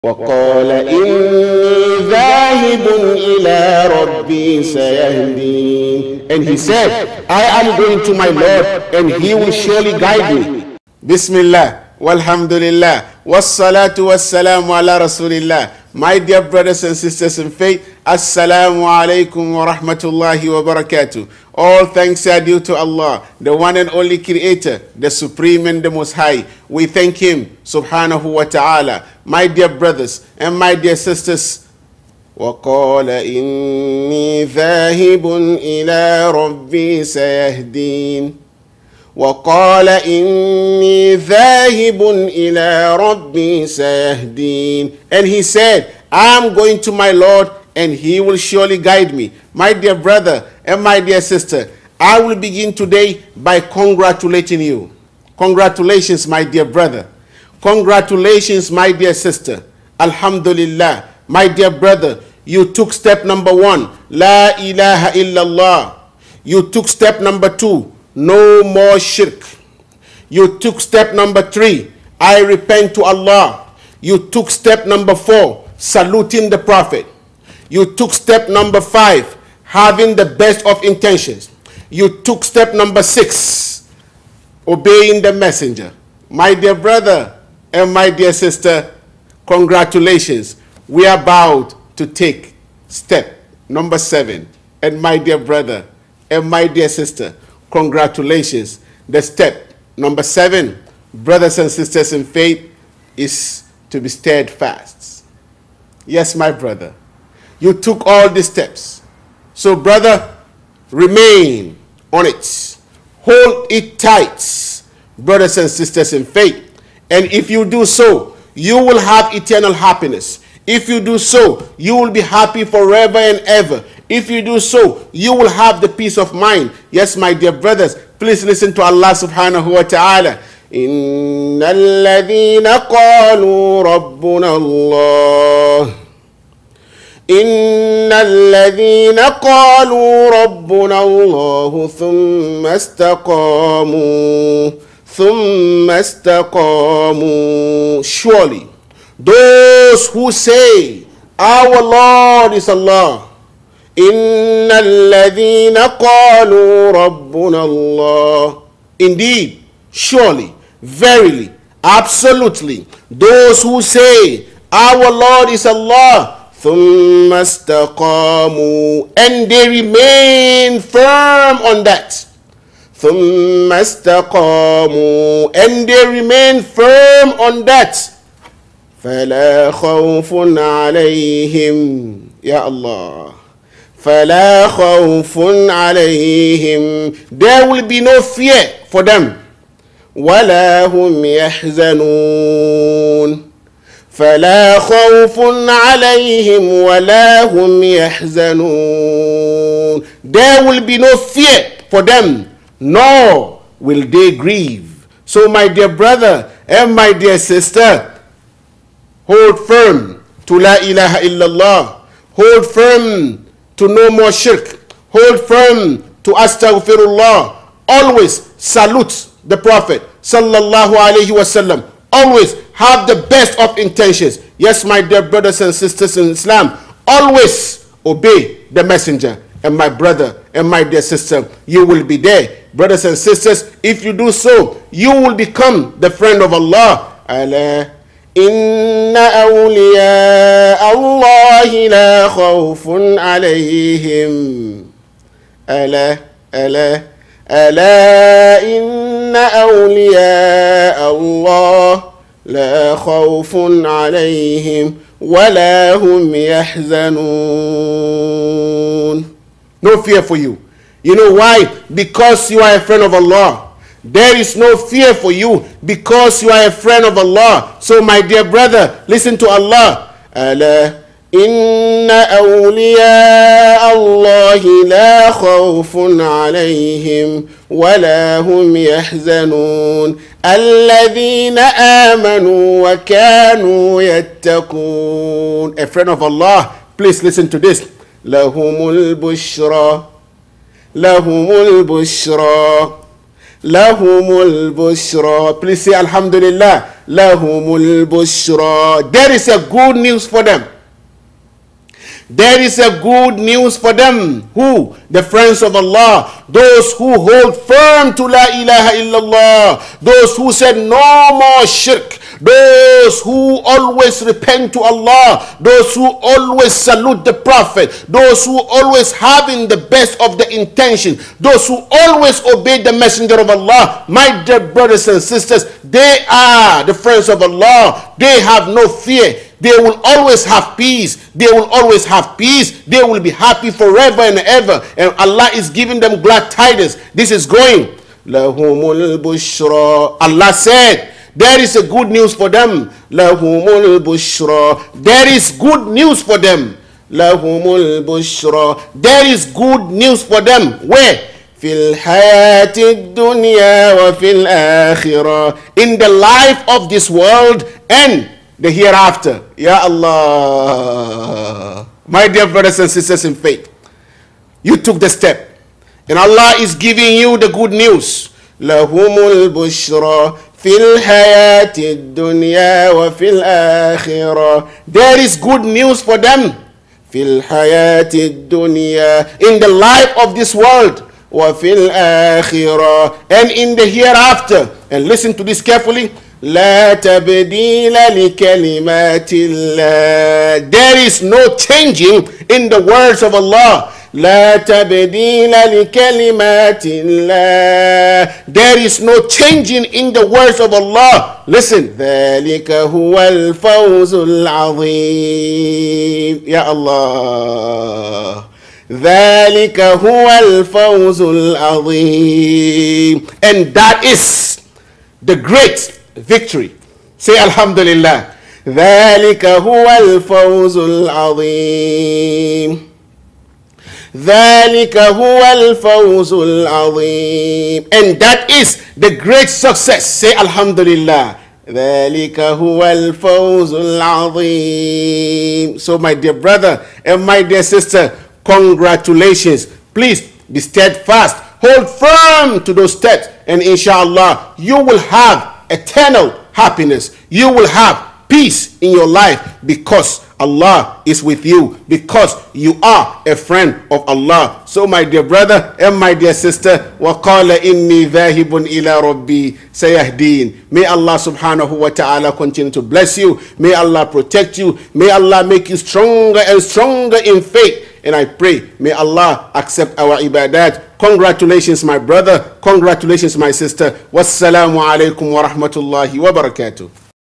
وقال إني ذاهب إلى ربي سيهدين. And he said, I am going to my Lord and he will surely guide me. Bismillah, walhamdulillah, wassalatu wassalamu ala rasulillah. My dear brothers and sisters in faith, assalamu alaikum wa rahmatullahi wa barakatuh. All thanks are due to Allah, the one and only creator, the supreme and the most high. We thank him, subhanahu wa ta'ala. My dear brothers and my dear sisters, وَقَالَ إِنِّي ذَاهِبٌ إِلَىٰ رَبِّي سَيَهْدِينَ وَقَالَ إِنِّي ذَاهِبٌ إِلَىٰ رَبِّي سَيَهْدِينَ. And he said, I am going to my Lord and he will surely guide me. My dear brother and my dear sister, I will begin today by congratulating you. Congratulations, my dear brother. Congratulations, my dear sister. Alhamdulillah. My dear brother, you took step number 1, La ilaha illallah. You took step number 2, no more shirk. You took step number 3, I repent to Allah. You took step number 4, saluting the Prophet. You took step number 5, having the best of intentions. You took step number 6, obeying the messenger. My dear brother and my dear sister, congratulations. We are about to take step number 7. And my dear brother and my dear sister, congratulations. The step number 7, brothers and sisters in faith, is to be steadfast. Yes, my brother, you took all the steps. So, brother, remain on it. Hold it tight, brothers and sisters in faith. And if you do so, you will have eternal happiness. If you do so, you will be happy forever and ever. If you do so, you will have the peace of mind. Yes, my dear brothers, please listen to Allah subhanahu wa ta'ala. إِنَّ الَّذِينَ قَالُوا رَبُّنَا اللَّهُ إِنَّ الَّذِينَ قَالُوا رَبُّنَا اللَّهُ ثُمَّ اسْتَقَامُوا Surely, those who say, our Lord is Allah. إِنَّ الَّذِينَ قَالُوا رَبُّنَا اللَّهُ Indeed, surely, verily, absolutely, those who say, our Lord is Allah, ثُمَّ اسْتَقَامُوا And they remain firm on that. ثُمَّ اسْتَقَامُوا And they remain firm on that. فَلَا خَوْفٌ عَلَيْهِمْ Ya Allah. فَلَا خَوْفٌ عَلَيْهِمْ There will be no fear for them. وَلَا هُمْ يَحْزَنُونَ فَلَا خَوْفٌ عَلَيْهِمْ وَلَا هُمْ يَحْزَنُونَ There will be no fear for them, nor will they grieve. So, my dear brother and my dear sister, hold firm to La ilaha illallah. Hold firm to no more shirk. Hold firm to astaghfirullah. Always salute the Prophet sallallahu alaihi wasallam. Always have the best of intentions. Yes, my dear brothers and sisters in Islam, always obey the messenger. And my brother and my dear sister, you will be there. Brothers and sisters, if you do so, you will become the friend of Allah. Allah. إِنَّ أَوْلِيَاءَ اللَّهِ لَا خَوْفٌ عَلَيْهِمْ أَلَا أَلَا أَلَا إِنَّ أَوْلِيَاءَ اللَّهِ لَا خَوْفٌ عَلَيْهِمْ وَلَا هُمْ يَحْزَنُونَ No fear for you. You know why? Because you are a friend of Allah. There is no fear for you because you are a friend of Allah. So, my dear brother, listen to Allah. أَلَا إِنَّ أَوْلِيَاءَ اللَّهِ لَا خَوْفٌ عَلَيْهِمْ وَلَا هُمْ يَحْزَنُونَ الَّذِينَ آمَنُوا وَكَانُوا يَتَّقُونَ A friend of Allah, please listen to this. لَهُمُ الْبُشْرَى لَهُمُ الْبُشْرَى لَهُمُ الْبُشْرَى Please say Alhamdulillah. lahumul bushra. There is a good news for them. There is a good news for them. Who? The friends of Allah. Those who hold firm to La ilaha illallah. Those who said no more shirk. Those who always repent to Allah. Those who always salute the Prophet. Those who always having the best of the intention. Those who always obey the Messenger of Allah. My dear brothers and sisters, they are the friends of Allah. They have no fear. They will always have peace. They will always have peace. They will be happy forever and ever. And Allah is giving them glad tidings. This is going. Lahumul bushra. Allah said, there is a good news for them. Lahumul bushra. There is good news for them. Lahumul bushra. There is good news for them. Where? Fil hayati dunya wa fil akhirah. In the life of this world and the hereafter. Ya Allah. My dear brothers and sisters in faith, you took the step and Allah is giving you the good news. Lahumul bushra fil hayati dunya wa fil akhirah. There is good news for them. Fil hayati dunya, in the life of this world, wa fil akhirah, and in the hereafter. And listen to this carefully. لا تبديل لكلمات الله. There is no changing in the words of Allah. لا تبديل لكلمات الله. There is no changing in the words of Allah. Listen. ذلك هو الفوز العظيم. Ya Allah. ذلك هو الفوز العظيم. And that is the great victory. Say Alhamdulillah. ذلك هو الفوز العظيم. ذلك هو الفوز العظيم. And that is the great success. Say Alhamdulillah. ذلك هو الفوز العظيم. So my dear brother and my dear sister, congratulations. Please be steadfast. Hold firm to those steps, and inshallah you will have eternal happiness. You will have peace in your life because Allah is with you, because you are a friend of Allah. So my dear brother and my dear sister, وَقَالَ إِنِّي ذَاهِبٌ إِلَىٰ رَبِّي سَيَهْدِينَ. May Allah subhanahu wa ta'ala continue to bless you. May Allah protect you. May Allah make you stronger and stronger in faith. And I pray, may Allah accept our ibadat. Congratulations, my brother. Congratulations, my sister. Wassalamu alaikum wa rahmatullahi wa barakatuh.